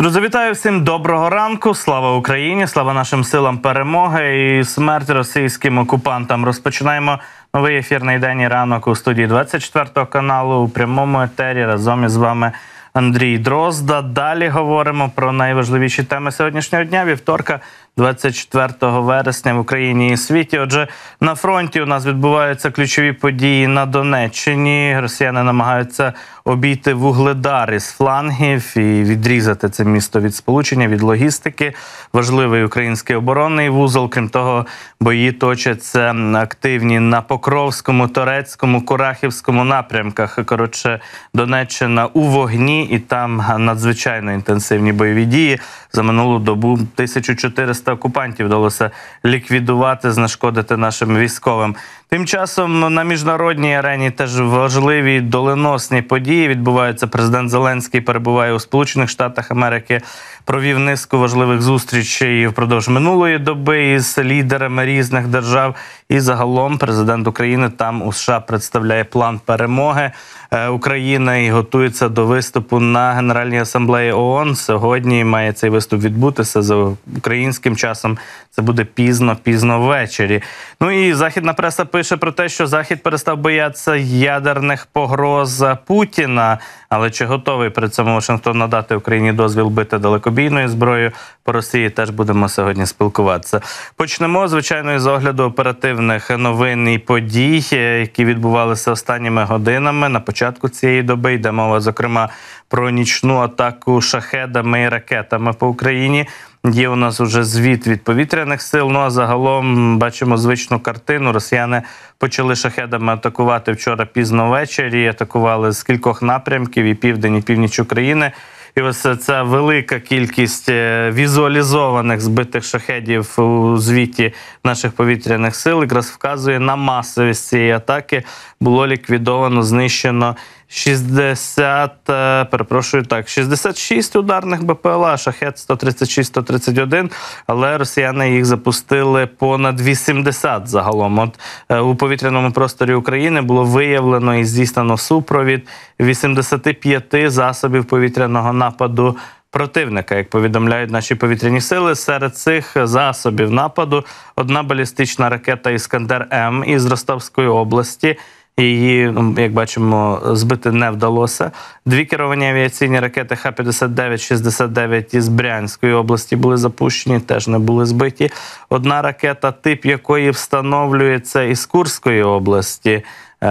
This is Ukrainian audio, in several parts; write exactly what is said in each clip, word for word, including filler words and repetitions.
Друзі, вітаю всім, доброго ранку, слава Україні, слава нашим силам перемоги і смерть російським окупантам. Розпочинаємо новий ефірний день і ранок у студії двадцять четвертого каналу у прямому етері разом із вами Андрій Дрозда. Далі говоримо про найважливіші теми сьогоднішнього дня, вівторка, двадцять четвертого вересня в Україні і світі. Отже, на фронті у нас відбуваються ключові події на Донеччині. Росіяни намагаються обійти Вугледар із флангів і відрізати це місто від сполучення, від логістики. Важливий український оборонний вузол. Крім того, бої точаться активні на Покровському, Торецькому, Курахівському напрямках. Коротше, Донеччина у вогні, і там надзвичайно інтенсивні бойові дії. За минулу добу тисячу чотириста окупантів вдалося ліквідувати, знешкодити нашим військовим. Тим часом на міжнародній арені теж важливі доленосні події відбуваються. Президент Зеленський перебуває у Сполучених Штатах Америки, провів низку важливих зустрічей впродовж минулої доби із лідерами різних держав. І загалом президент України там у США представляє план перемоги України і готується до виступу на Генеральній асамблеї ООН. Сьогодні має цей виступ відбутися за українським часом. Це буде пізно-пізно ввечері. Ну і західна преса пише про те, що Захід перестав боятися ядерних погроз Путіна. Але чи готовий при цьому Вашингтон надати Україні дозвіл бити далекобійною зброєю по Росії, теж будемо сьогодні спілкуватися. Почнемо, звичайно, із огляду оперативних новин і подій, які відбувалися останніми годинами. На початку цієї доби йде мова, зокрема, про нічну атаку шахедами і ракетами по Україні. Є у нас вже звіт від повітряних сил, ну а загалом бачимо звичну картину. Росіяни почали шахедами атакувати вчора пізно ввечері, атакували з кількох напрямків, і південь, і північ України. І ось ця велика кількість візуалізованих збитих шахедів у звіті наших повітряних сил якраз вказує на масовість цієї атаки. Було ліквідовано, знищено шістдесят, перепрошую, так, шістдесят шість ударних БПЛА, шахед сто тридцять шість сто тридцять один, але росіяни їх запустили понад вісімдесят загалом. От у повітряному просторі України було виявлено і здійснено супровід вісімдесят п'ять засобів повітряного нападу противника, як повідомляють наші повітряні сили. Серед цих засобів нападу одна балістична ракета «Іскандер-М» із Ростовської області. Її, як бачимо, збити не вдалося. Дві керовані авіаційні ракети Х п'ятдесят дев'ять шістдесят дев'ять із Брянської області були запущені, теж не були збиті. Одна ракета, тип якої встановлюється із Курської області.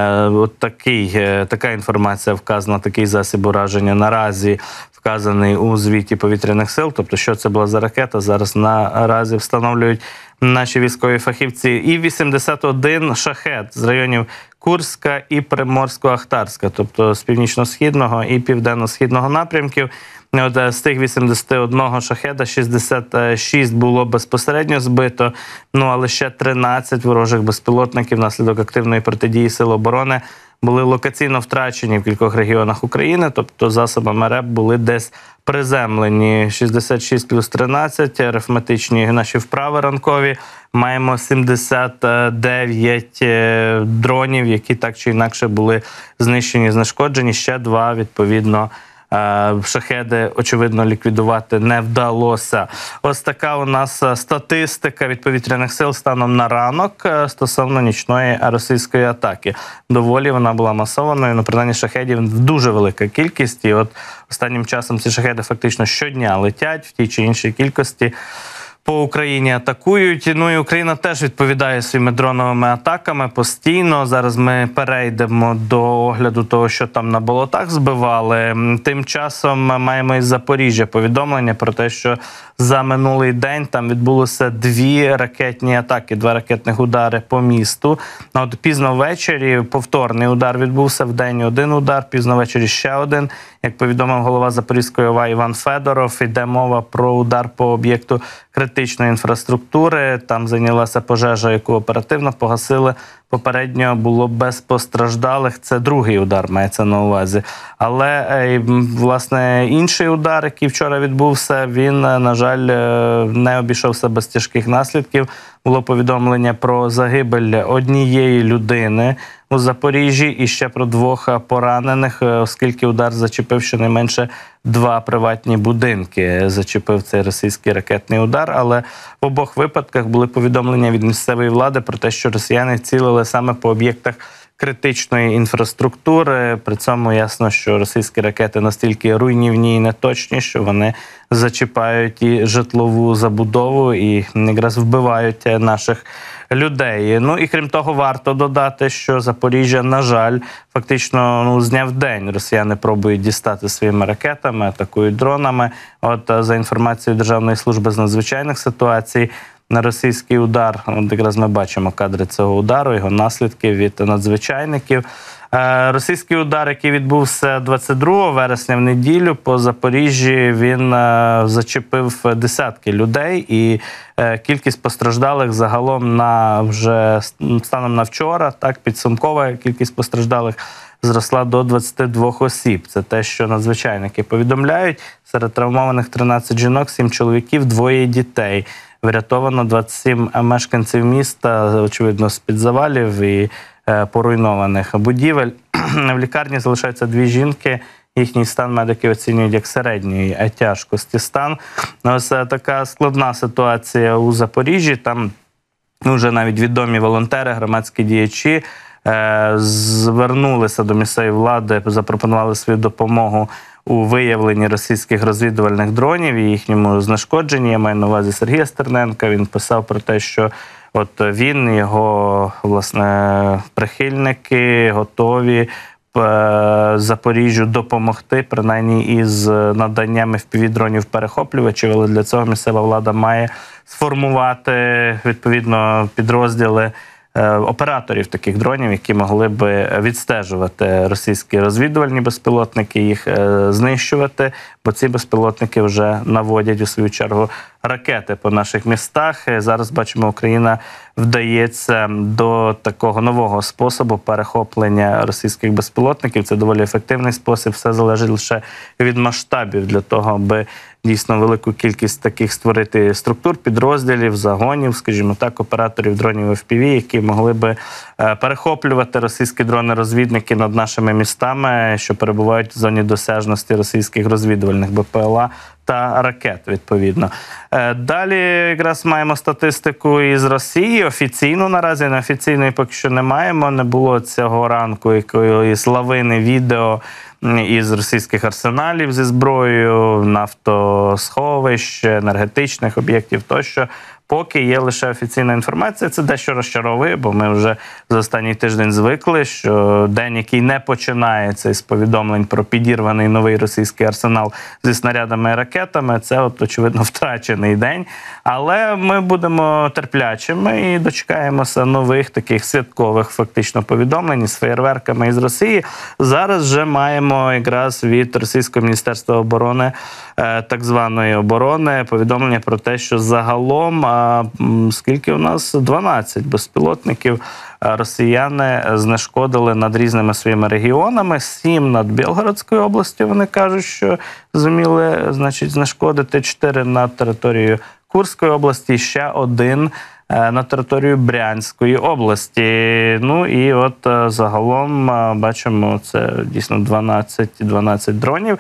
От такий, така інформація вказана, такий засіб ураження наразі вказаний у звіті повітряних сил. Тобто, що це була за ракета, зараз наразі встановлюють наші військові фахівці. І вісімдесят один шахед з районів Курська і Приморсько-Ахтарська, тобто з північно-східного і південно-східного напрямків. От з тих вісімдесят один шахеда шістдесят шість було безпосередньо збито, ну але ще тринадцять ворожих безпілотників внаслідок активної протидії Сил оборони були локаційно втрачені в кількох регіонах України, тобто засобами РЕП були десь приземлені. шістдесят шість плюс тринадцять, арифметичні наші вправи ранкові. Маємо сімдесят дев'ять дронів, які так чи інакше були знищені, знешкоджені. Ще два, відповідно, шахеди, очевидно, ліквідувати не вдалося. Ось така у нас статистика від повітряних сил станом на ранок стосовно нічної російської атаки. Доволі вона була масованою, ну, принаймні шахедів дуже велика кількість. І от останнім часом ці шахеди фактично щодня летять в тій чи іншій кількості. По Україні атакують. Ну і Україна теж відповідає своїми дроновими атаками постійно. Зараз ми перейдемо до огляду того, що там на болотах збивали. Тим часом маємо із Запоріжжя повідомлення про те, що за минулий день там відбулося дві ракетні атаки, два ракетних удари по місту. От пізно ввечері повторний удар відбувся, в день один удар, пізно ввечері ще один. Як повідомив голова Запорізької ОВА Іван Федоров, йде мова про удар по об'єкту критичної інфраструктури. Там зайнялася пожежа, яку оперативно погасили. Попередньо було без постраждалих. Це другий удар, мається на увазі. Але, власне, інший удар, який вчора відбувся, він, на жаль, не обійшовся без тяжких наслідків. Було повідомлення про загибель однієї людини у Запоріжжі і ще про двох поранених, оскільки удар зачепив щонайменше два приватні будинки зачепив цей російський ракетний удар, але в обох випадках були повідомлення від місцевої влади про те, що росіяни цілили саме по об'єктах критичної інфраструктури. При цьому ясно, що російські ракети настільки руйнівні і неточні, що вони зачіпають і житлову забудову, і якраз вбивають наших людей. Ну і крім того, варто додати, що Запоріжжя, на жаль, фактично ну, з дня в день росіяни пробують дістати своїми ракетами, атакують дронами. От за інформацією Державної служби з надзвичайних ситуацій, на російський удар, от якраз ми бачимо кадри цього удару, його наслідки від надзвичайників. Е, російський удар, який відбувся двадцять другого вересня в неділю по Запоріжжі, він е, зачепив десятки людей, і е, кількість постраждалих загалом на вже станом на вчора, так, підсумкова кількість постраждалих зросла до двадцяти двох осіб. Це те, що надзвичайники повідомляють. Серед травмованих тринадцять жінок, сім чоловіків, двоє дітей. Врятовано двадцять сім мешканців міста, очевидно, з-під завалів і е, поруйнованих будівель. В лікарні залишаються дві жінки. Їхній стан медики оцінюють як середньої тяжкості стан. Ось така складна ситуація у Запоріжжі. Там вже навіть відомі волонтери, громадські діячі е, звернулися до місцевої влади, запропонували свою допомогу у виявленні російських розвідувальних дронів і їхньому знешкодженні. Я маю на увазі Сергія Стерненка. Він писав про те, що от він, його, власне, прихильники готові Запоріжжю допомогти, принаймні із наданням еф пі ві-дронів перехоплювачів, але для цього місцева влада має сформувати, відповідно, підрозділи операторів таких дронів, які могли би відстежувати російські розвідувальні безпілотники, їх знищувати, бо ці безпілотники вже наводять у свою чергу ракети по наших містах. Зараз, бачимо, Україна вдається до такого нового способу перехоплення російських безпілотників. Це доволі ефективний спосіб, все залежить лише від масштабів для того, аби дійсно велику кількість таких створити структур, підрозділів, загонів, скажімо так, операторів дронів еф пі ві, які могли би перехоплювати російські дрони-розвідники над нашими містами, що перебувають в зоні досяжності російських розвідувальних бе пе ел а та ракет, відповідно. Далі якраз маємо статистику із Росії, офіційну наразі, неофіційної поки що не маємо, не було цього ранку якоїсь лавини відео із російських арсеналів зі зброєю, нафтосховищ, енергетичних об'єктів тощо. Поки є лише офіційна інформація, це дещо розчаровує, бо ми вже за останній тиждень звикли, що день, який не починається із повідомлень про підірваний новий російський арсенал зі снарядами і ракетами, це, от, очевидно, втрачений день. Але ми будемо терплячими і дочекаємося нових таких святкових фактично повідомлень із феєрверками із Росії. Зараз вже маємо якраз від Російського міністерства оборони, так званої оборони, повідомлення про те, що загалом скільки у нас? дванадцять безпілотників росіяни знешкодили над різними своїми регіонами. Сім над Білгородською областю, вони кажуть, що зуміли, значить, знешкодити. Чотири над територією Курської області, ще один на територію Брянської області. Ну і от загалом бачимо, це дійсно дванадцять дронів.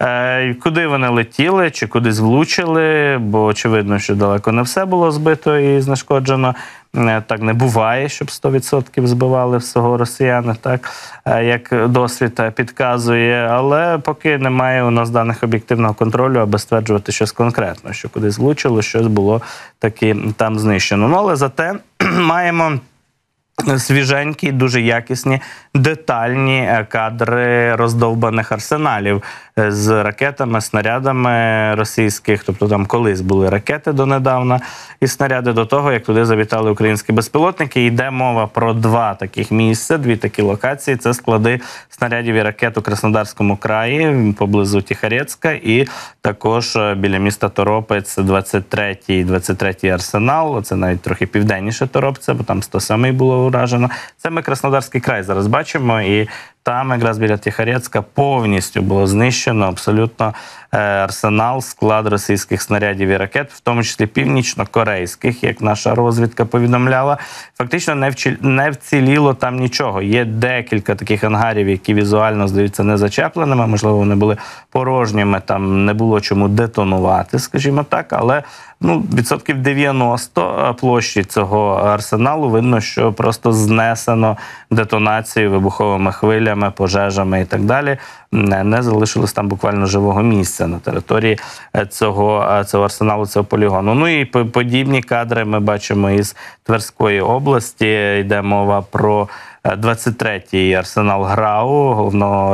Куди вони летіли, чи кудись влучили, бо очевидно, що далеко не все було збито і знешкоджено. Так не буває, щоб сто відсотків збивали всього росіяни, так, як досвід підказує. Але поки немає у нас даних об'єктивного контролю, аби стверджувати щось конкретно, що кудись влучило, щось було таки там знищено. Ну, але зате маємо свіженькі, дуже якісні, детальні кадри роздовбаних арсеналів з ракетами, снарядами російських. Тобто там колись були ракети донедавна і снаряди до того, як туди завітали українські безпілотники. Йде мова про два таких місця, дві такі локації. Це склади снарядів і ракет у Краснодарському краї, поблизу Тихорецька, і також біля міста Торопець двадцять третій, двадцять третій арсенал. Це навіть трохи південніше Торопця, бо там сто сьомий було уражено. Це ми Краснодарський край зараз бачимо, і там якраз біля Тихорецька повністю було знищено абсолютно арсенал, склад російських снарядів і ракет, в тому числі північно-корейських, як наша розвідка повідомляла. Фактично не, вчі... не вціліло там нічого. Є декілька таких ангарів, які візуально здаються незачепленими, можливо, вони були порожніми, там не було чому детонувати, скажімо так, але ну, відсотків дев'яносто площі цього арсеналу видно, що просто знесено детонацією, вибуховими хвилями, пожежами і так далі. Не, не залишилось там буквально живого місця на території цього, цього арсеналу, цього полігону. Ну і подібні кадри ми бачимо із Тверської області. Йде мова про двадцять третій арсенал ГРАУ, головного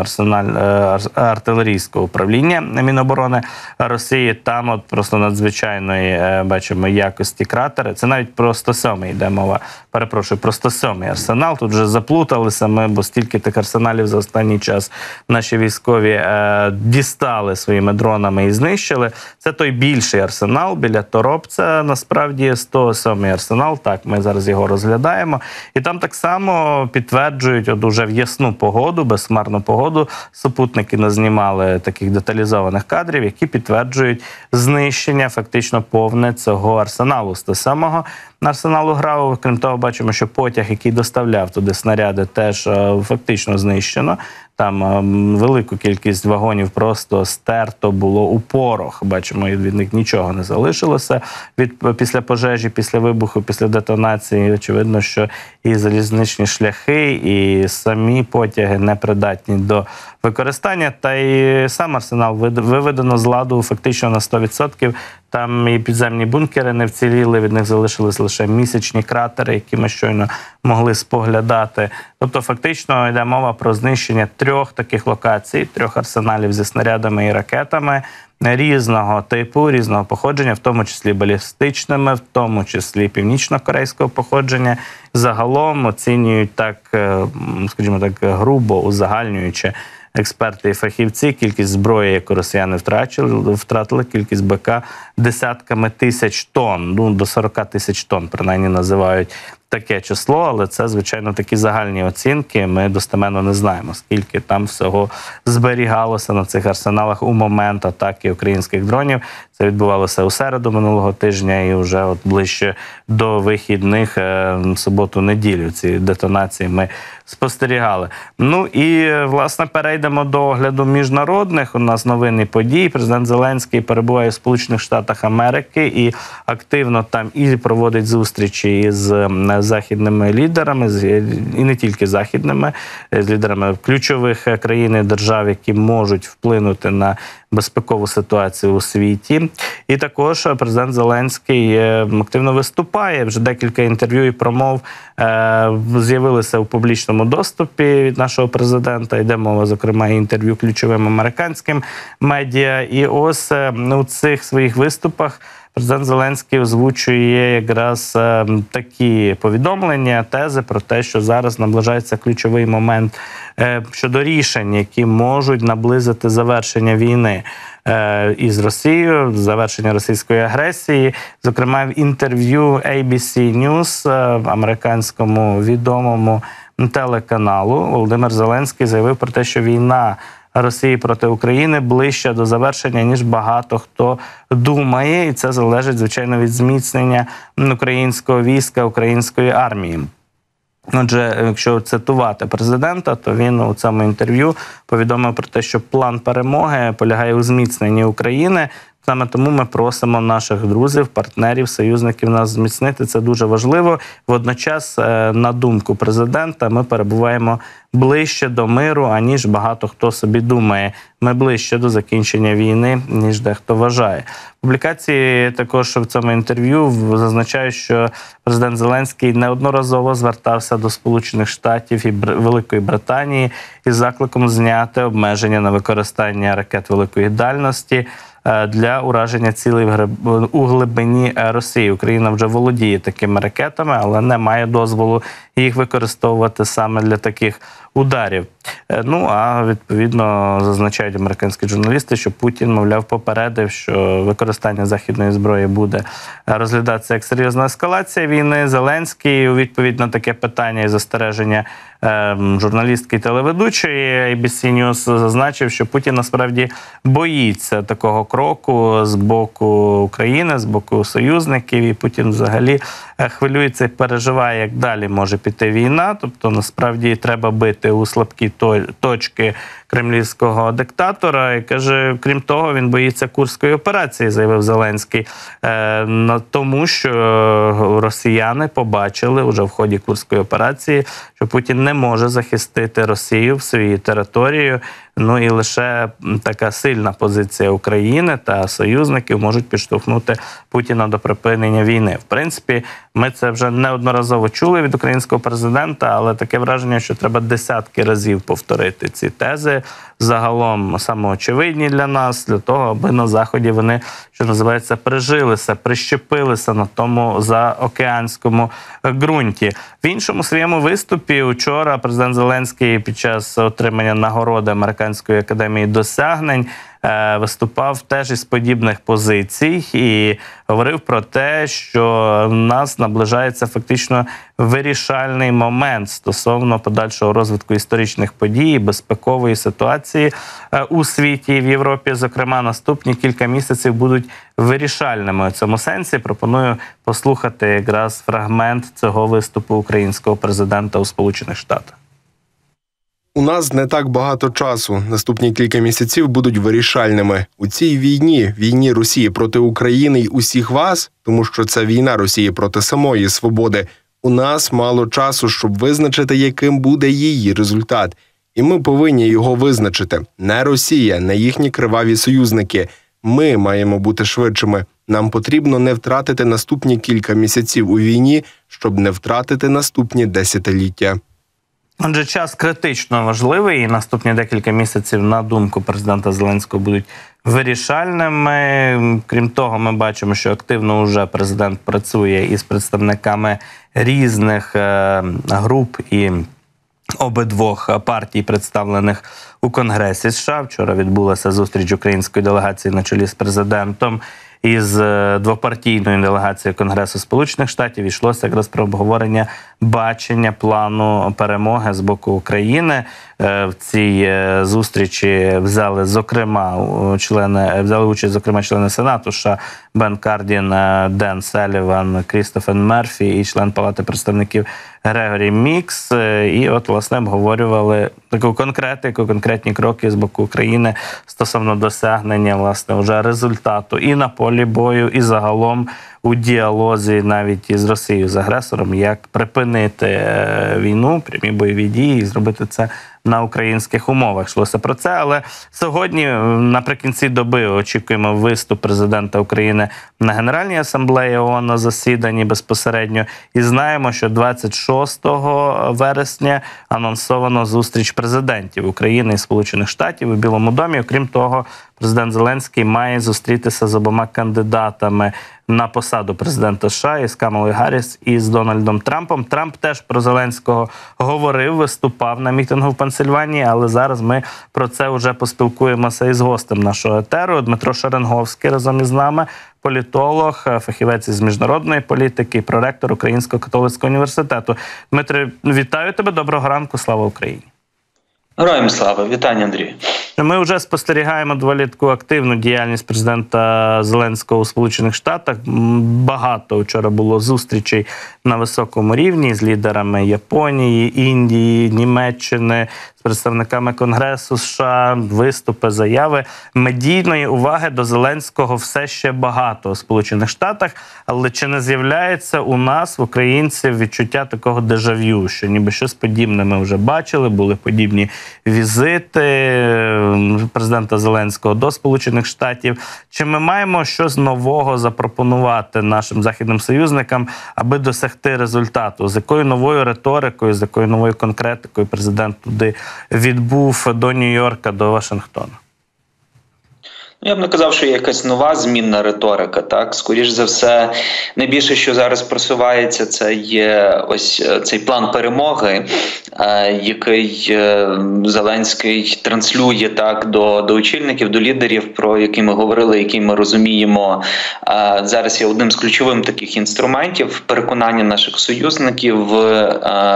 ракетно-артилерійського управління Міноборони Росії. Там от просто надзвичайної, бачимо, якості кратери. Це навіть про сто сьомий йде мова, перепрошую, про сто сьомий арсенал. Тут вже заплуталися ми, бо стільки тих арсеналів за останній час наші військові е, дістали своїми дронами і знищили. Це той більший арсенал біля Торопця, насправді сто сьомий арсенал. Так, ми зараз його розглядаємо. І там так само підтверджують, от уже в ясну погоду, безхмарну погоду, супутники назнімали таких деталізованих кадрів, які підтверджують знищення фактично повне цього арсеналу сто сьомого арсеналу ГРАУ. Крім того, бачимо, що потяг, який доставляв туди снаряди, теж фактично знищено. Там велику кількість вагонів просто стерто було у порох. Бачимо, від них нічого не залишилося. Від, після пожежі, після вибуху, після детонації, очевидно, що і залізничні шляхи, і самі потяги непридатні до використання. Та й сам арсенал виведено з ладу фактично на сто відсотків. Там і підземні бункери не вціліли, від них залишились лише місячні кратери, які ми щойно могли споглядати. Тобто фактично йде мова про знищення трьох таких локацій, трьох арсеналів зі снарядами і ракетами різного типу, різного походження, в тому числі балістичними, в тому числі північно-корейського походження. Загалом оцінюють так, скажімо так, грубо узагальнюючи експерти і фахівці, кількість зброї, яку росіяни втратили, втратили кількість БК десятками тисяч тонн, ну до сорока тисяч тонн, принаймні називають таке число, але це, звичайно, такі загальні оцінки. Ми достеменно не знаємо, скільки там всього зберігалося на цих арсеналах у момент атаки українських дронів. Це відбувалося у середу минулого тижня і вже от ближче до вихідних, суботу-неділю, ці детонації ми спостерігали. Ну і, власне, перейдемо до огляду міжнародних. У нас новини подій. Президент Зеленський перебуває в Сполучених Штатах Америки і активно там і проводить зустрічі із західними лідерами, і не тільки західними, з лідерами ключових країн і держав, які можуть вплинути на безпекову ситуацію у світі. І також президент Зеленський активно виступає. Вже декілька інтерв'ю і промов з'явилися у публічному доступі від нашого президента. Йде мова, зокрема, інтерв'ю ключовим американським медіа. І ось у цих своїх виступах президент Зеленський озвучує якраз е, такі повідомлення, тези про те, що зараз наближається ключовий момент е, щодо рішень, які можуть наблизити завершення війни е, із Росією, завершення російської агресії. Зокрема, в інтерв'ю ей бі сі News, е, американському відомому телеканалу, Володимир Зеленський заявив про те, що війна Росії проти України ближче до завершення, ніж багато хто думає. І це залежить, звичайно, від зміцнення українського війська, української армії. Отже, якщо цитувати президента, то він у цьому інтерв'ю повідомив про те, що план перемоги полягає у зміцненні України. Саме тому ми просимо наших друзів, партнерів, союзників нас зміцнити. Це дуже важливо. Водночас, на думку президента, ми перебуваємо ближче до миру, аніж багато хто собі думає. Ми ближче до закінчення війни, ніж дехто вважає. Публікації також в цьому інтерв'ю зазначають, що президент Зеленський неодноразово звертався до Сполучених Штатів і Великої Британії із закликом зняти обмеження на використання ракет великої дальності. для ураження цілей у глибині Росії. Україна вже володіє такими ракетами, але не має дозволу їх використовувати саме для таких ударів. Ну, а відповідно зазначають американські журналісти, що Путін, мовляв, попередив, що використання західної зброї буде розглядатися як серйозна ескалація війни. Зеленський у відповідь на таке питання і застереження журналістки і телеведучої ей бі сі News зазначив, що Путін насправді боїться такого кроку з боку України, з боку союзників, і Путін взагалі хвилюється і переживає, як далі може піти війна. Тобто, насправді, треба бити у слабкі точки кремлівського диктатора. І каже, крім того, він боїться Курської операції, заявив Зеленський, тому що росіяни побачили вже в ході Курської операції, що Путін не може захистити Росію в своїй території. Ну і лише така сильна позиція України та союзників можуть підштовхнути Путіна до припинення війни. В принципі, ми це вже неодноразово чули від українського президента, але таке враження, що треба десятки разів повторити ці тези, загалом самоочевидні для нас, для того, аби на Заході вони, що називається, прижилися, прищепилися на тому заокеанському ґрунті. В іншому своєму виступі вчора президент Зеленський під час отримання нагороди Американської академії досягнень виступав теж із подібних позицій і говорив про те, що в нас наближається фактично вирішальний момент стосовно подальшого розвитку історичних подій і безпекової ситуації у світі і в Європі. Зокрема, наступні кілька місяців будуть вирішальними у цьому сенсі. Пропоную послухати якраз фрагмент цього виступу українського президента у Сполучених Штатах. У нас не так багато часу. Наступні кілька місяців будуть вирішальними. У цій війні, війні Росії проти України й усіх вас, тому що це війна Росії проти самої свободи, у нас мало часу, щоб визначити, яким буде її результат. І ми повинні його визначити. Не Росія, не їхні криваві союзники. Ми маємо бути швидшими. Нам потрібно не втратити наступні кілька місяців у війні, щоб не втратити наступні десятиліття. Отже, час критично важливий, і наступні декілька місяців, на думку президента Зеленського, будуть вирішальними. Крім того, ми бачимо, що активно вже президент працює із представниками різних груп і обидвох партій, представлених у Конгресі США. Вчора відбулася зустріч української делегації на чолі з президентом із двопартійною делегацією Конгресу Сполучених Штатів. Йшлося якраз про обговорення бачення плану перемоги з боку України. В цій зустрічі взяли, зокрема, члени, взяли участь, зокрема, члени Сенату США Бен Кардін, Ден Селіван, Крістофен Мерфі і член Палати представників Грегорі Мікс. І от, власне, обговорювали таку конкретику, конкретні кроки з боку України стосовно досягнення, власне, вже результату і на полі бою, і загалом у діалозі навіть із Росією, з агресором, як припинити війну, прямі бойові дії і зробити це на українських умовах. Йшлося про це, але сьогодні, наприкінці доби, очікуємо виступ президента України на Генеральній асамблеї ООН на засіданні безпосередньо. І знаємо, що двадцять шостого вересня анонсовано зустріч президентів України і Сполучених Штатів у Білому домі. Окрім того, президент Зеленський має зустрітися з обома кандидатами на посаду президента США, із Камалою Гарріс і з Дональдом Трампом. Трамп теж про Зеленського говорив, виступав на мітингу в Пенсильванії, але зараз ми про це вже поспілкуємося із гостем нашого етеру. Дмитро Шеренговський разом із нами, політолог, фахівець із міжнародної політики, проректор Українського католицького університету. Дмитре, вітаю тебе, доброго ранку, слава Україні! Героям слава, вітання, Андрій. Ми вже спостерігаємо доволі таку активну діяльність президента Зеленського у Сполучених Штатах. Багато вчора було зустрічей на високому рівні з лідерами Японії, Індії, Німеччини, з представниками Конгресу США, виступи, заяви. Медійної уваги до Зеленського все ще багато у Сполучених Штатах, але чи не з'являється у нас, в українців, відчуття такого дежавю, що ніби щось подібне ми вже бачили, були подібні візити президента Зеленського до Сполучених Штатів. Чи ми маємо щось нового запропонувати нашим західним союзникам, аби досягти результату? З якою новою риторикою, з якою новою конкретикою президент туди відбув до Нью-Йорка, до Вашингтона? Я б не казав, що є якась нова змінна риторика. Так, скоріш за все, найбільше, що зараз просувається, це є ось цей план перемоги, який Зеленський транслює так до, до очільників, до лідерів, про які ми говорили, які ми розуміємо. Зараз є одним з ключових таких інструментів переконання наших союзників в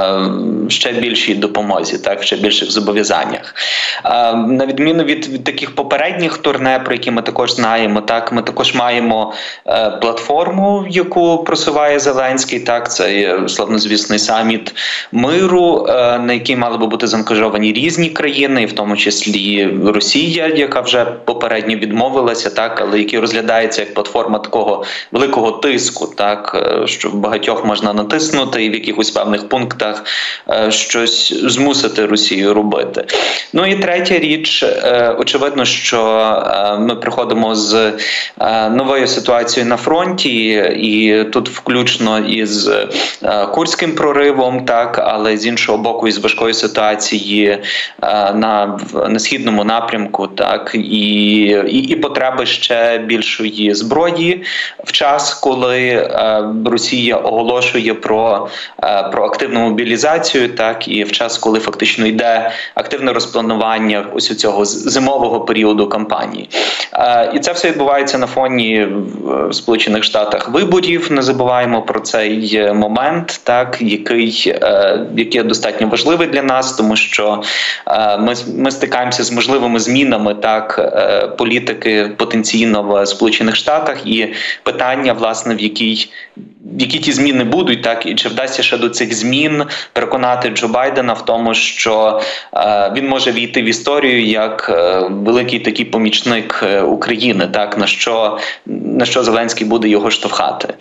ще більшій допомозі, так, в ще більших зобов'язаннях. На відміну від, від таких попередніх турне, про які ми також знаємо, так, ми також маємо е, платформу, яку просуває Зеленський, так, це є славнозвісний саміт миру, е, на який мали би бути заангажовані різні країни, в тому числі Росія, яка вже попередньо відмовилася, так, але який розглядається як платформа такого великого тиску, так, е, що в багатьох можна натиснути і в якихось певних пунктах е, щось змусити Росію робити. Ну і третя річ, е, очевидно, що е, ми приходимо з е, новою ситуацією на фронті, і тут включно із е, Курським проривом, так, але з іншого боку із важкою ситуацією е, на, на східному напрямку, так, і, і, і потреби ще більшої зброї в час, коли е, Росія оголошує про, е, про активну мобілізацію, так, і в час, коли фактично йде активне розпланування ось цього зимового періоду кампанії. І це все відбувається на фоні в Сполучених Штатах виборів. Не забуваємо про цей момент, так, який, який достатньо важливий для нас, тому що ми, ми стикаємося з можливими змінами, так, політики потенційно в Сполучених Штатах, і питання, власне, в якій які ті зміни будуть, так, і чи вдасться ще до цих змін переконати Джо Байдена в тому, що е, він може війти в історію як е, великий такий помічник України, так, на що, на що Зеленський буде його штовхати.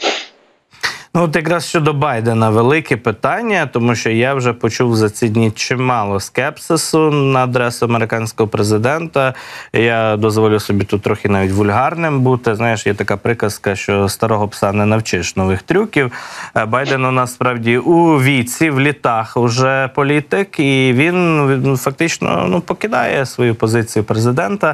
Ну, от якраз щодо Байдена велике питання, тому що я вже почув за ці дні чимало скепсису на адресу американського президента. Я дозволю собі тут трохи навіть вульгарним бути. Знаєш, є така приказка, що старого пса не навчиш нових трюків. Байден у нас, справді, у віці, в літах уже політик, і він фактично, ну, покидає свою позицію президента.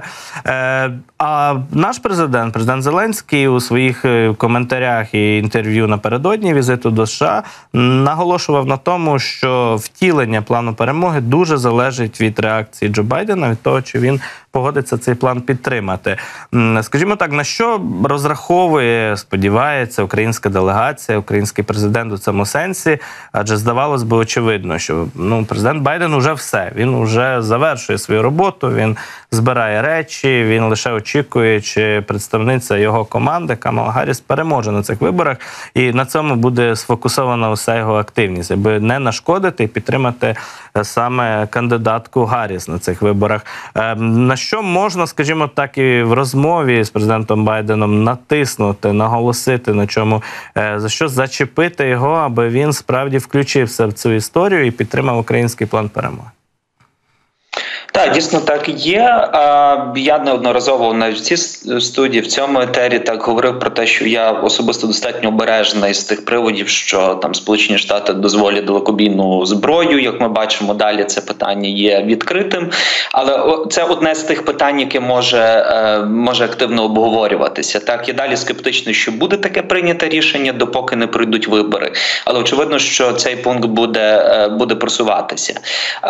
А наш президент, президент Зеленський, у своїх коментарях і інтерв'ю напередодні візиту до США наголошував на тому, що втілення плану перемоги дуже залежить від реакції Джо Байдена, від того, чи він погодиться цей план підтримати. Скажімо так, на що розраховує, сподівається, українська делегація, український президент у цьому сенсі? Адже здавалось би очевидно, що, ну, президент Байден уже все, він уже завершує свою роботу, він збирає речі, він лише очікує, чи представниця його команди Камала Гарріс переможе на цих виборах, і на цьому буде сфокусована уся його активність, аби не нашкодити і підтримати саме кандидатку Гарріс на цих виборах. На що можна, скажімо так, і в розмові з президентом Байденом натиснути, наголосити на чому, за що зачепити його, аби він справді включився в цю історію і підтримав український план перемоги? Так, дійсно так і є. Я неодноразово навіть в цій студії, в цьому етері так говорив про те, що я особисто достатньо обережний з тих приводів, що там Сполучені Штати дозволять далекобійну зброю. Як ми бачимо, далі це питання є відкритим. Але це одне з тих питань, яке може, може активно обговорюватися. Так, я далі скептичний, що буде таке прийняте рішення, допоки не пройдуть вибори. Але очевидно, що цей пункт буде, буде просуватися.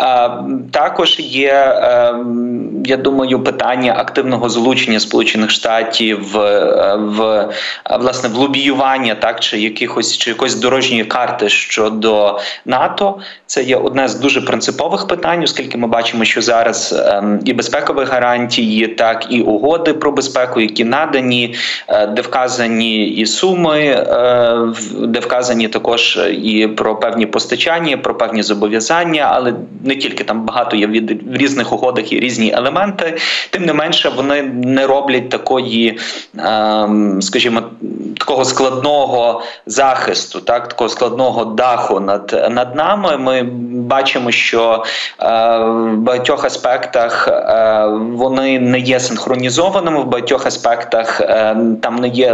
Також є, я думаю, питання активного залучення Сполучених Штатів в, в власне в лобіювання, так, чи якихось чи якоїсь дорожньої карти щодо НАТО. Це є одне з дуже принципових питань, оскільки ми бачимо, що зараз ем, і безпекові гарантії, так, і угоди про безпеку, які надані, е, де вказані і суми, е, де вказані також і про певні постачання, про певні зобов'язання, але не тільки, там багато є від, в різних угодах і різні елементи. Тим не менше, вони не роблять такої, ем, скажімо, такого складного захисту, так, такого складного даху над, над нами. Ми бачимо, що е, в багатьох аспектах е, вони не є синхронізованими, в багатьох аспектах е, там не є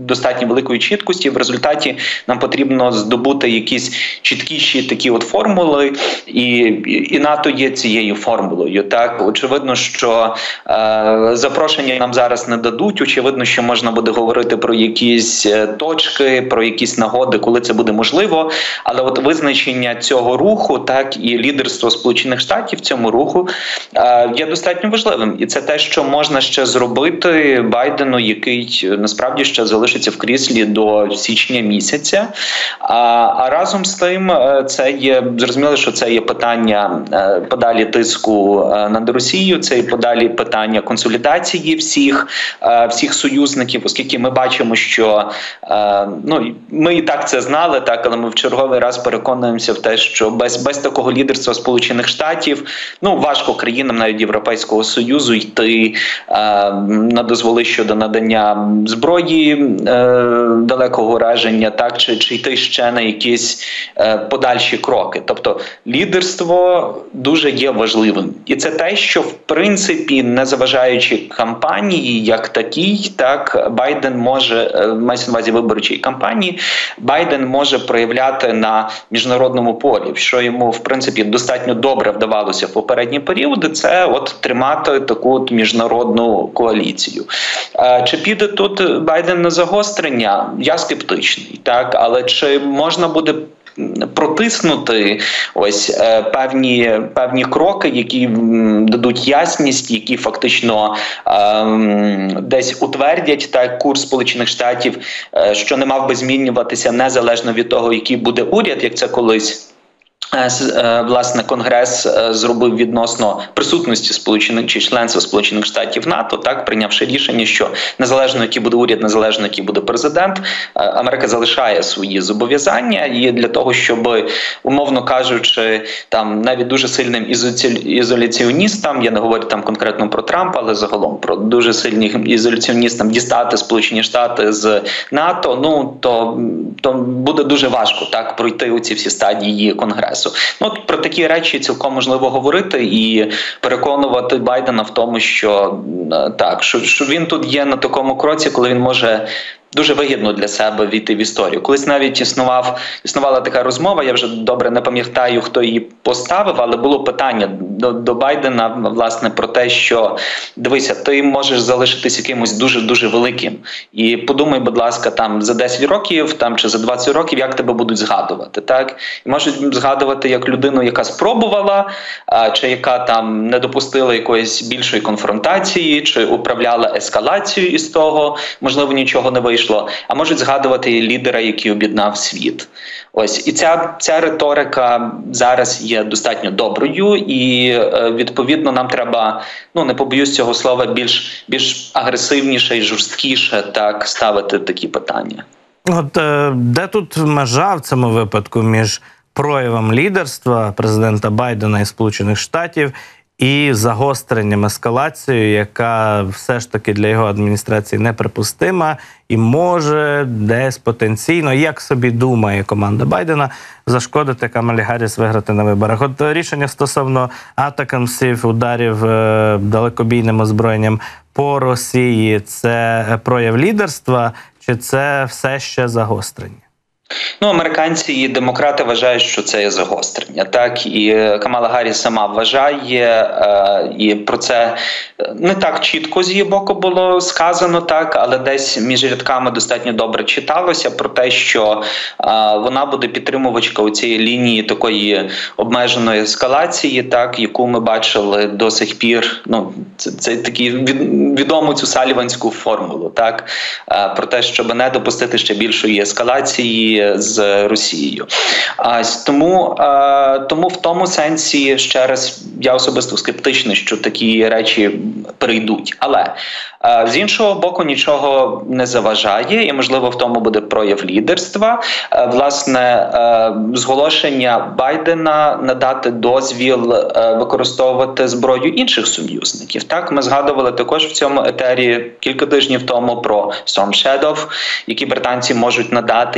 достатньо великої чіткості. В результаті нам потрібно здобути якісь чіткіші такі от формули, і, і НАТО є цією формулою. Так, очевидно, що е, запрошення нам зараз не дадуть. Очевидно, що можна буде говорити про якісь точки, про якісь нагоди, коли це буде можливо. Але от визначення цього руху, так, і лідерство Сполучених Штатів в цьому руху е, є достатньо важливим. І це те, що можна ще зробити Байдену, який насправді ще залишиться в кріслі до січня місяця. А, а разом з тим, це є, зрозуміло, що це є питання е, подалі тиску е, над Росією, це є подалі питання консолідації всіх, е, всіх союзників, оскільки ми бачимо, що е, ну, ми і так це знали, так, але ми в черговий раз переконуємося в те, що без, без такого лідерства Сполучених Штатів, ну, важко країнам навіть Європейського Союзу йти е, на дозволи щодо надання зброї е, далекого ураження, так, чи, чи йти ще на якісь е, подальші кроки. Тобто лідерство дуже є важливим. І це те, що в принципі, не заважаючи кампанії як такій, так, Байден може, мається на увазі виборчої кампанії, Байден може проявляти на міжнародному полі, що йому, в принципі, достатньо добре вдавалося в попередні періоди, це от тримати таку от міжнародну коаліцію. Чи піде тут Байден на загострення? Я скептичний, так, але чи можна буде протиснути ось е, певні, певні кроки, які м, дадуть ясність, які фактично е, десь утвердять так, курс Сполучених Штатів, е, що не мав би змінюватися незалежно від того, який буде уряд, як це колись власне Конгрес зробив відносно присутності Сполучених чи членства Сполучених Штатів НАТО, так, прийнявши рішення, що незалежно який буде уряд, незалежно який буде президент, Америка залишає свої зобов'язання, і для того, щоб, умовно кажучи, там навіть дуже сильним ізоляціоністам, я не говорю там конкретно про Трампа, але загалом про дуже сильним ізоляціоністам дістати Сполучені Штати з НАТО, ну то, то буде дуже важко так пройти у ці всі стадії Конгресу. Ну, от про такі речі цілком можливо говорити і переконувати Байдена в тому, що так, що, що він тут є на такому кроці, коли він може дуже вигідно для себе війти в історію. Колись навіть існував, існувала така розмова, я вже добре не пам'ятаю, хто її поставив, але було питання до, до Байдена, власне, про те, що, дивися, ти можеш залишитись якимось дуже-дуже великим. І подумай, будь ласка, там за десять років там, чи за двадцять років, як тебе будуть згадувати. Так? І можуть згадувати як людину, яка спробувала, а, чи яка там не допустила якоїсь більшої конфронтації, чи управляла ескалацією із того, можливо, нічого не вийшло. А можуть згадувати лідера, який об'єднав світ. Ось. І ця, ця риторика зараз є достатньо доброю, і, відповідно, нам треба, ну, не побоюсь цього слова, більш, більш агресивніше і жорсткіше так ставити такі питання. От де тут межа в цьому випадку між проявом лідерства президента Байдена і Сполучених Штатів і загостренням, ескалацією, яка все ж таки для його адміністрації неприпустима і може десь потенційно, як собі думає команда Байдена, зашкодити Камалі Гарріс виграти на виборах. От рішення стосовно атакамсів, ударів е, далекобійним озброєнням по Росії – це прояв лідерства чи це все ще загострення? Ну, американці і демократи вважають, що це є загострення. Так, і Камала Гарріс сама вважає, е, і про це не так чітко з її боку було сказано, так, але десь між рядками достатньо добре читалося про те, що е, вона буде підтримувачка у цій лінії такої обмеженої ескалації, так, яку ми бачили до сих пір. Ну, це, це такі від, відому цю саліванську формулу, так, е, про те, щоб не допустити ще більшої ескалації з Росією. А, тому, а, тому в тому сенсі, ще раз, я особисто скептичний, що такі речі перейдуть. Але а, з іншого боку нічого не заважає, і, можливо, в тому буде прояв лідерства. А, власне, а, зголошення Байдена надати дозвіл а, використовувати зброю інших союзників. Так, ми згадували також в цьому етері кілька тижнів тому про Storm Shadow, які британці можуть надати, їх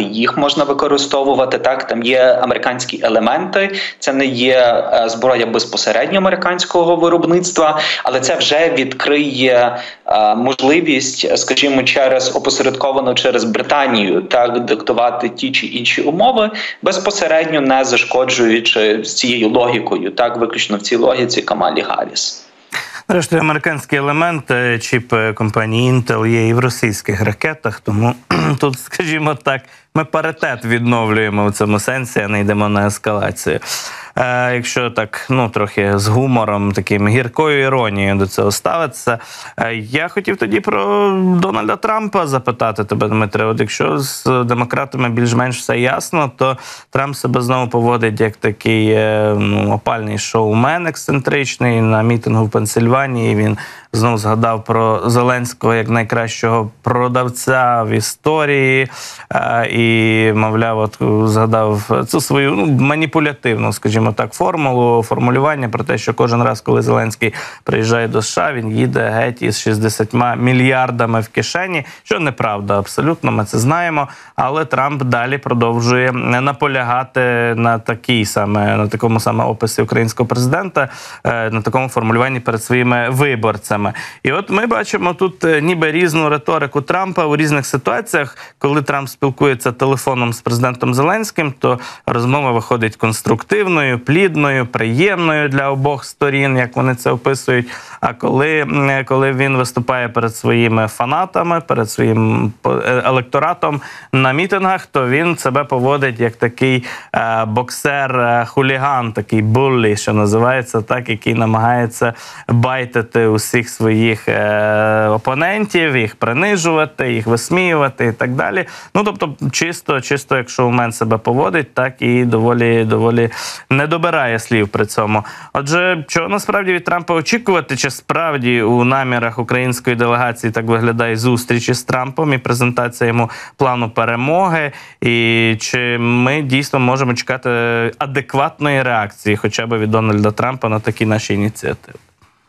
можна використовувати. Так, там є американські елементи, це не є зброя безпосередньо американського виробництва, але це вже відкриє е, можливість, скажімо, через опосередковано через Британію, так, диктувати ті чи інші умови, безпосередньо не зашкоджуючи з цією логікою, так, виключно в цій логіці Камалі Гарріс. Зрештою, американський елемент, чіп компанії Intel є і в російських ракетах, тому тут, скажімо так, ми паритет відновлюємо в цьому сенсі, а не йдемо на ескалацію. Е, якщо так, ну, трохи з гумором, таким гіркою іронією до цього ставитися. Е, я хотів тоді про Дональда Трампа запитати тебе, Дмитре. От якщо з демократами більш-менш все ясно, то Трамп себе знову поводить як такий е, ну, опальний шоумен ексцентричний. На мітингу в Пенсильванії він знову згадав про Зеленського як найкращого продавця в історії е, і, мовляв, от згадав цю свою ну, маніпулятивну, скажімо так, формулу, формулювання про те, що кожен раз, коли Зеленський приїжджає до США, він їде геть із шістдесятьма мільярдами в кишені, що неправда абсолютно, ми це знаємо, але Трамп далі продовжує наполягати на такій саме, на такому саме описі українського президента, на такому формулюванні перед своїми виборцями. І от ми бачимо тут ніби різну риторику Трампа у різних ситуаціях. Коли Трамп спілкується телефоном з президентом Зеленським, то розмова виходить конструктивною, плідною, приємною для обох сторін, як вони це описують. А коли, коли він виступає перед своїми фанатами, перед своїм електоратом на мітингах, то він себе поводить як такий е, боксер-хуліган, такий буллі, що називається, так, який намагається байтити усіх своїх е, опонентів, їх принижувати, їх висміювати і так далі. Ну, тобто, чисто, чисто як шоумен себе поводить, так і доволі, доволі не добирає слів при цьому. Отже, чого насправді від Трампа очікувати? Чи справді у намірах української делегації так виглядає зустріч із Трампом і презентація йому плану перемоги? І чи ми дійсно можемо чекати адекватної реакції хоча б від Дональда Трампа на такі наші ініціативи?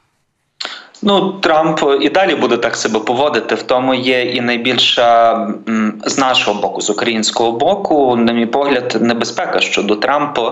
Ну, Трамп і далі буде так себе поводити, в тому є і найбільша з нашого боку, з українського боку, на мій погляд, небезпека щодо Трампа.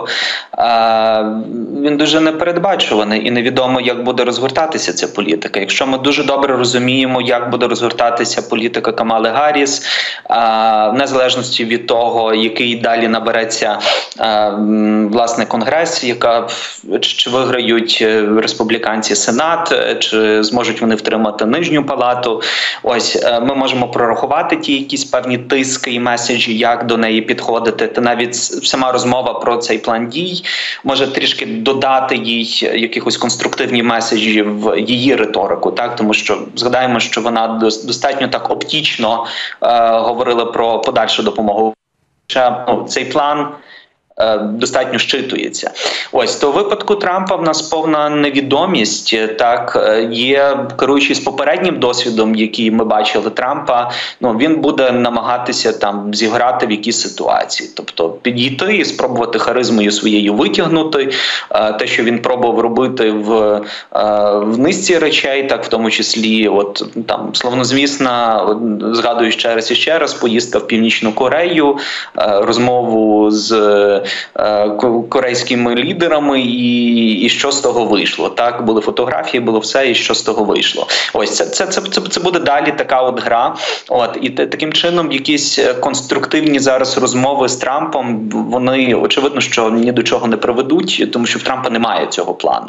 Він дуже непередбачуваний і невідомо, як буде розгортатися ця політика. Якщо ми дуже добре розуміємо, як буде розгортатися політика Камали Гарріс, в незалежності від того, який далі набереться власне Конгрес, яка, чи виграють республіканці Сенат, чи зможуть вони втримати нижню палату. Ось ми можемо прорахувати ті якісь певні тиски і меседжі, як до неї підходити. Та навіть сама розмова про цей план дій може трішки додати їй якихось конструктивні меседжі в її риторику, так, тому що згадаємо, що вона достатньо так оптично е, говорила про подальшу допомогу. Ну, цей план достатньо щитується. Ось, то в випадку Трампа в нас повна невідомість, так, є, керуючись попереднім досвідом, який ми бачили Трампа, ну, він буде намагатися там зіграти в якісь ситуації, тобто підійти і спробувати харизмою своєю витягнути, те, що він пробував робити в, в низці речей, так, в тому числі, от, там, славнозвісна, згадую ще раз і ще раз, поїздка в Північну Корею, розмову з корейськими лідерами, і, і що з того вийшло. Так, були фотографії, було все, і що з того вийшло. Ось, це, це, це, це, це буде далі така от гра. От, і таким чином якісь конструктивні зараз розмови з Трампом, вони, очевидно, що ні до чого не приведуть, тому що в Трампа немає цього плану.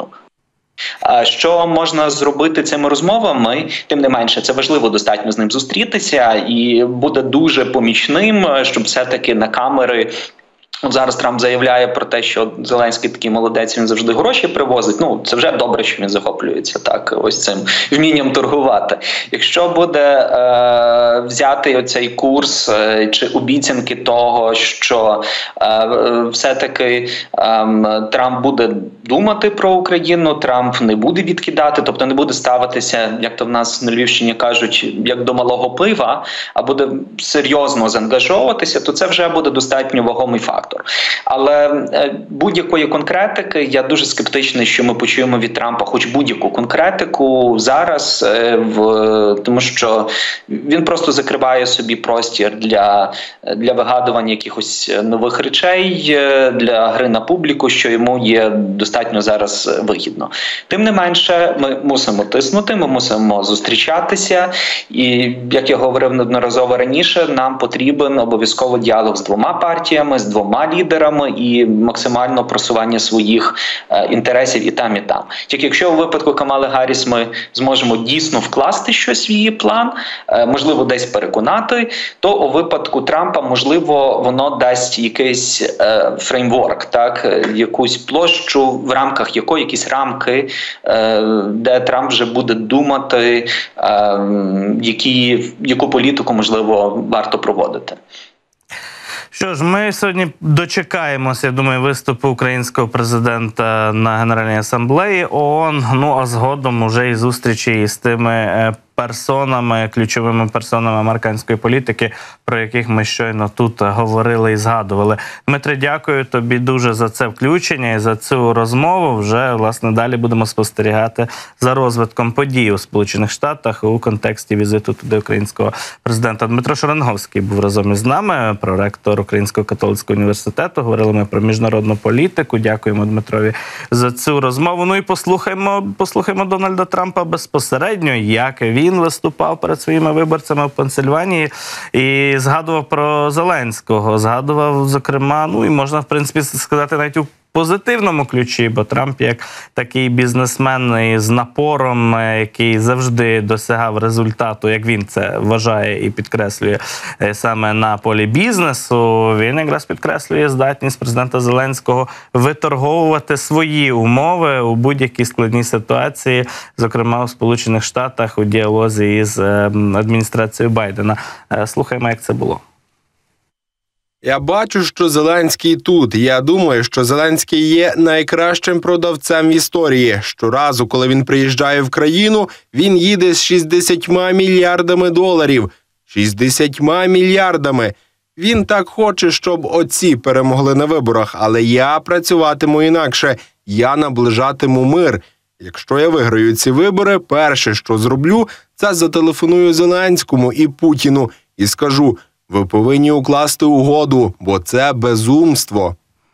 Що можна зробити цими розмовами? Тим не менше, це важливо достатньо з ним зустрітися, і буде дуже помічним, щоб все-таки на камери. От зараз Трамп заявляє про те, що Зеленський такий молодець, він завжди гроші привозить. Ну, це вже добре, що він захоплюється так, ось цим вмінням торгувати. Якщо буде е, взяти оцей курс е, чи обіцянки того, що е, все-таки е, Трамп буде думати про Україну, Трамп не буде відкидати, тобто не буде ставитися, як то в нас на Львівщині кажуть, як до малого пива, а буде серйозно заангажовуватися, то це вже буде достатньо вагомий факт. фактор. Але будь-якої конкретики я дуже скептичний, що ми почуємо від Трампа хоч будь-яку конкретику зараз, в тому що він просто закриває собі простір для, для вигадування якихось нових речей, для гри на публіку, що йому є достатньо зараз вигідно. Тим не менше, ми мусимо тиснути, ми мусимо зустрічатися, і, як я говорив неодноразово раніше, нам потрібен обов'язково діалог з двома партіями, з двома лідерами і максимально просування своїх е, інтересів і там, і там. Тільки якщо у випадку Камали Гарріс ми зможемо дійсно вкласти щось в її план, е, можливо, десь переконати, то у випадку Трампа, можливо, воно дасть якийсь е, фреймворк, так, якусь площу, в рамках якої, якісь рамки, е, де Трамп вже буде думати, е, які, яку політику, можливо, варто проводити. Що ж, ми сьогодні дочекаємося, я думаю, виступу українського президента на Генеральній асамблеї ООН, ну а згодом уже і зустрічі з тими персонами, ключовими персонами американської політики, про яких ми щойно тут говорили і згадували. Дмитре, дякую тобі дуже за це включення і за цю розмову. Вже, власне, далі будемо спостерігати за розвитком подій у Сполучених Штатах у контексті візиту туди українського президента. Дмитро Шаранговський був разом із нами, проректор Українського католицького університету. Говорили ми про міжнародну політику. Дякуємо Дмитрові за цю розмову. Ну і послухаємо, послухаємо Дональда Трампа безпосередньо, як він Він виступав перед своїми виборцями в Пенсильванії і згадував про Зеленського. Згадував, зокрема, ну і можна, в принципі, сказати, навіть у позитивному ключі, бо Трамп, як такий бізнесмен із напором, який завжди досягав результату, як він це вважає і підкреслює саме на полі бізнесу, він якраз підкреслює здатність президента Зеленського виторговувати свої умови у будь-якій складній ситуації, зокрема у Сполучених Штатах у діалозі із адміністрацією Байдена. Слухаємо, як це було. Я бачу, що Зеленський тут. Я думаю, що Зеленський є найкращим продавцем в історії. Щоразу, коли він приїжджає в країну, він їде з шістдесятьма мільярдами доларів. шістдесятьма мільярдами. Він так хоче, щоб оці перемогли на виборах, але я працюватиму інакше. Я наближатиму мир. Якщо я виграю ці вибори, перше, що зроблю, це зателефоную Зеленському і Путіну і скажу: ви повинні укласти угоду, бо це безумство.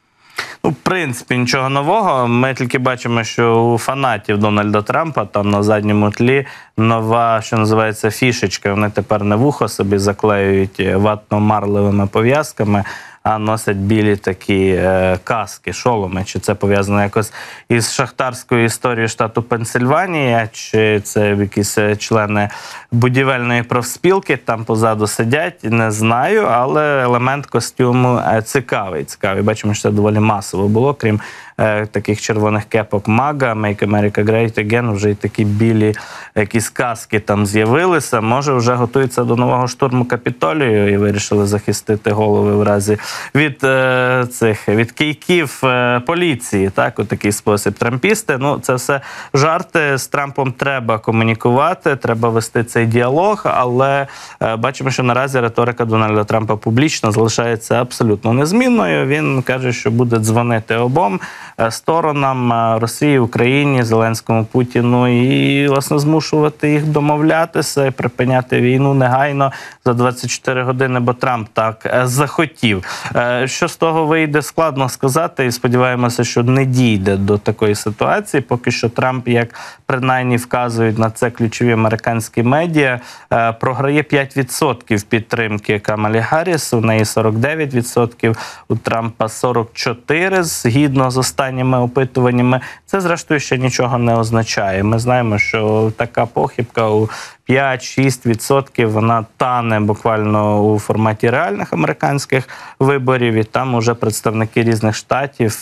Ну, в принципі, нічого нового. Ми тільки бачимо, що у фанатів Дональда Трампа там на задньому тлі нова, що називається, фішечка. Вони тепер не вухо собі заклеюють ватно-марлевими пов'язками, а носять білі такі е, каски, шоломи. Чи це пов'язано якось із шахтарською історією штату Пенсильванія, чи це якісь члени будівельної профспілки там позаду сидять, не знаю, але елемент костюму цікавий. Цікавий. Бачимо, що це доволі масово було, крім е, таких червоних кепок мага, Make America Great Again, вже й такі білі якісь каски там з'явилися. Може, вже готуються до нового штурму Капітолію і вирішили захистити голови в разі від е, цих від кийків е, поліції, так, у такий спосіб. Трампісти, ну, це все жарти. З Трампом треба комунікувати, треба вести цей діалог, але е, бачимо, що наразі риторика Дональда Трампа публічно залишається абсолютно незмінною. Він каже, що буде дзвонити обом сторонам, Росії, Україні, Зеленському, Путіну, і, власне, змушувати їх домовлятися і припиняти війну негайно за двадцять чотири години, бо Трамп так захотів. Що з того вийде, складно сказати, і сподіваємося, що не дійде до такої ситуації. Поки що Трамп, як принаймні вказують на це ключові американські медіа, програє п'ять відсотків підтримки Камалі Гарріс, у неї сорок дев'ять відсотків, у Трампа сорок чотири відсотки, згідно з останніми опитуваннями. Це, зрештою, ще нічого не означає. Ми знаємо, що така похибка у п'ять-шість відсотків, вона тане буквально у форматі реальних американських виборів, і там уже представники різних штатів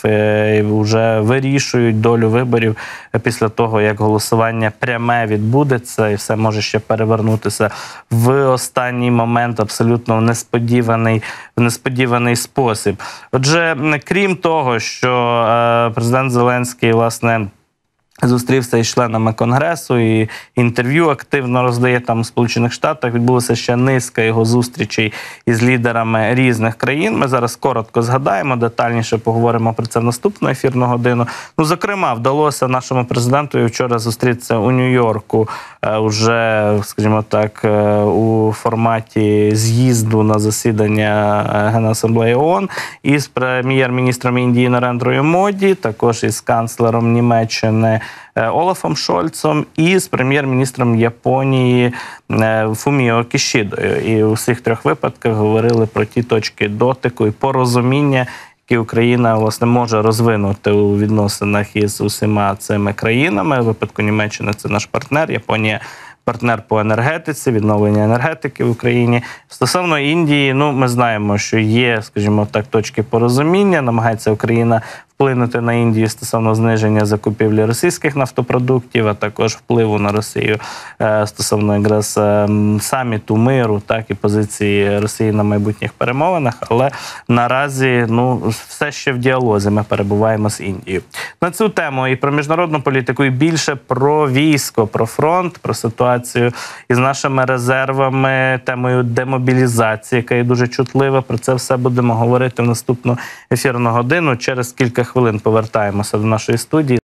вже вирішують долю виборів після того, як голосування пряме відбудеться, і все може ще перевернутися в останній момент, абсолютно в несподіваний, в несподіваний спосіб. Отже, крім того, що президент Зеленський, власне, Зустрівся із членами Конгресу і інтерв'ю активно роздає там у Сполучених Штатах. Відбулася ще низка його зустрічей із лідерами різних країн. Ми зараз коротко згадаємо, детальніше поговоримо про це в наступну ефірну годину. Ну, зокрема, вдалося нашому президенту вчора зустрітися у Нью-Йорку вже, скажімо так, у форматі з'їзду на засідання Генасамблеї ООН із прем'єр-міністром Індії Нарендрою Моді, також із канцлером Німеччини Олафом Шольцом і з прем'єр-міністром Японії Фуміо Кішідою. І у всіх трьох випадках говорили про ті точки дотику і порозуміння, які Україна, власне, може розвинути у відносинах із усіма цими країнами. У випадку Німеччини це наш партнер, Японія партнер по енергетиці, відновлення енергетики в Україні. Стосовно Індії, ну, ми знаємо, що є, скажімо так, точки порозуміння, намагається Україна вплинути на Індію стосовно зниження закупівлі російських нафтопродуктів, а також впливу на Росію стосовно якраз саміту миру, так, і позиції Росії на майбутніх перемовинах. Але наразі, ну, все ще в діалозі ми перебуваємо з Індією. На цю тему і про міжнародну політику, і більше про військо, про фронт, про ситуацію із нашими резервами, темою демобілізації, яка є дуже чутлива. Про це все будемо говорити в наступну ефірну годину. Через кілька хвилин повертаємося до нашої студії.